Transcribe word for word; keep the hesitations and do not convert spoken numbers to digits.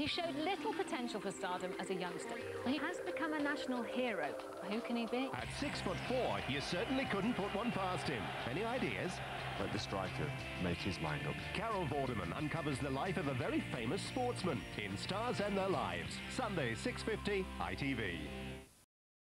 He showed little potential for stardom as a youngster. He has become a national hero. Who can he be? At six foot four, you certainly couldn't put one past him. Any ideas? Let the striker make his mind up. Carol Vorderman uncovers the life of a very famous sportsman in Stars and Their Lives. Sunday, six fifty, I T V.